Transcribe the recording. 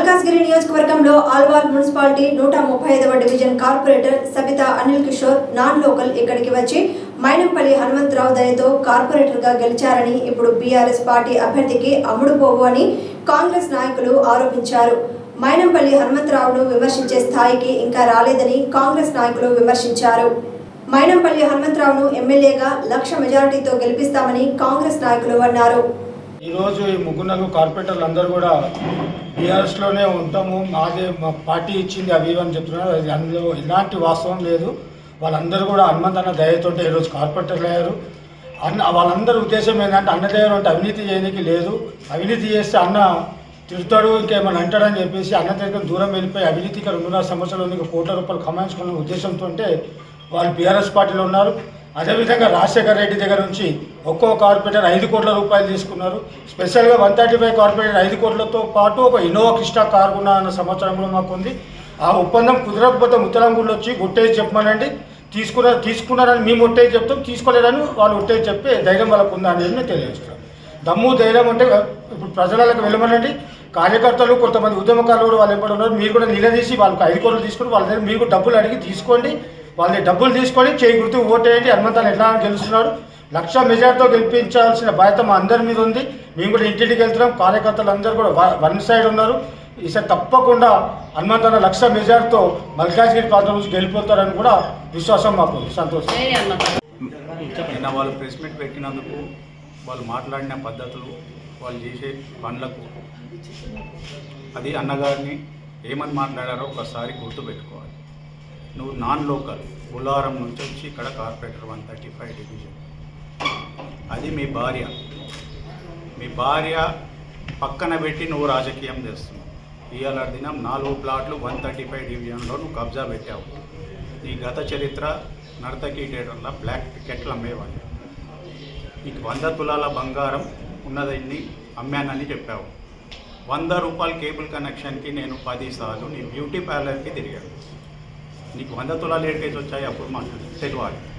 మల్కాజ్గిరి నియోజకవర్గంలో ఆల్వాల్ మున్సిపాలిటీ 135వ division corporator Sabitha Anil Kishore non local ఇక్కడికి వచ్చి మైనంపల్లి హనుమంతరావు దయతో కార్పొరేటర్గా గెలిచారని ఇప్పుడు బీఆర్ఎస్ పార్టీ అభ్యర్థికి అమ్ముడుపోవు అని కాంగ్రెస్ నాయకులు ఆరోపించారు. మైనంపల్లి హనుమంతరావును విమర్శించే స్థాయికి ఇంకా రాలేదని కాంగ్రెస్ నాయకులు విమర్శించారు. మైనంపల్లి హనుమంతరావును ఎమ్మెల్యేగా 1,00,000 మెజారిటీతో గెలిపిస్తామని కాంగ్రెస్ నాయకులు అన్నారు. ఈ రోజు ఈ ముగ్గురు కార్పొరేటర్లు అందరూ కూడా బీఆర్ఎస్లోనే ఉంటాము, మాదే మా పార్టీ ఇచ్చింది అవి అని చెప్తున్నారు. అందులో ఎలాంటి వాస్తవం లేదు. వాళ్ళందరూ కూడా హనుమంతన్న దయతో ఈరోజు కార్పొరేటర్లు అయ్యారు. వాళ్ళందరి ఉద్దేశం ఏంటంటే అన్న దగ్గర ఉంటే అవినీతి చేయడానికి లేదు, అవినీతి చేస్తే అన్న తిడతాడు ఇంకేమైనా అంటాడని చెప్పేసి అన్న దగ్గర దూరం వెళ్ళిపోయి అవినీతికి 2.5 సంవత్సరాలు ₹1 కోట్ల కమాయించుకున్న ఉద్దేశంతో వాళ్ళు బీఆర్ఎస్ పార్టీలో ఉన్నారు. అదేవిధంగా రాజశేఖర్ రెడ్డి దగ్గర నుంచి ఒక్కో కార్పొరేటర్ ₹5 కోట్ల తీసుకున్నారు. స్పెషల్గా 135 కార్పొరేటర్ 5 కోట్లతో పాటు ఒక ఇన్నోవా క్రిస్టా కార్ కొన్న అన్న సంవత్సరం కూడా మాకు ఉంది. ఆ ఒప్పందం కుదరకపోతే ముత్తలంగూళ్ళు వచ్చి ఒట్టేసి చెప్పమనండి, తీసుకున్నారని మేము ఒట్టేసి చెప్తాం, తీసుకోలేదని వాళ్ళు ఒట్టేసి చెప్పి ధైర్యం వాళ్ళకు ఉందా అనేది మేము తెలియజేస్తాం. దమ్ము ధైర్యం అంటే ఇప్పుడు ప్రజలకు వెళ్ళమనండి. కార్యకర్తలు కొంతమంది ఉద్యమకారులు కూడా వాళ్ళు ఎప్పుడు ఉన్నారు, మీరు కూడా నిలదీసి వాళ్ళకి 5 కోట్లు తీసుకుని వాళ్ళ దగ్గర మీరు డబ్బులు అడిగి తీసుకోండి, వాళ్ళని డబ్బులు తీసుకొని చేయి గుర్తు ఓటేయండి. హనుమంతన్న ఎట్లా గెలుస్తున్నాడు, 1,00,000 మెజార్టీతో గెలిపించాల్సిన బాధ్యత మా అందరి మీద ఉంది. మేము కూడా ఇంటికి వెళ్తున్నాం, కార్యకర్తలు అందరూ కూడా వన్ సైడ్ ఉన్నారు. ఈసారి తప్పకుండా హనుమంతన్న 1,00,000 మెజార్టీతో మల్కాజ్గిరి ప్రాంతం నుంచి గెలిపోతారని కూడా విశ్వాసం మాకు ఉంది. సంతోషం. నిన్న వాళ్ళు ప్రెస్ మీట్ పెట్టినందుకు వాళ్ళు మాట్లాడిన పద్ధతులు, వాళ్ళు చేసే పనులకు అది అన్నగారిని ఏమని మాట్లాడారో ఒకసారి గుర్తుపెట్టుకోవాలి. నువ్వు నాన్ లోకల్ బుల్లారం నుంచి వచ్చి ఇక్కడ కార్పొరేటర్ 135 డివిజన్, అది మీ భార్య పక్కన పెట్టి నువ్వు రాజకీయం చేస్తున్నావు. ఇవాళ దినం 4 ప్లాట్లు 135 డివిజన్లో నువ్వు కబ్జా పెట్టావు. నీ గత చరిత్ర నర్తకీ థియేటర్లో బ్లాక్ టికెట్లు అమ్మేవాళ్ళు. నీకు 100 తులాల బంగారం ఉన్నదాన్ని అమ్మానని చెప్పావు. ₹100 కేబుల్ కనెక్షన్కి నేను 10 సార్లు నీ బ్యూటీ పార్లర్కి తిరిగాను. నీకు 100 తులాలు ఏడికేసి వచ్చాయి అప్పుడు మాకు తెలియాలి.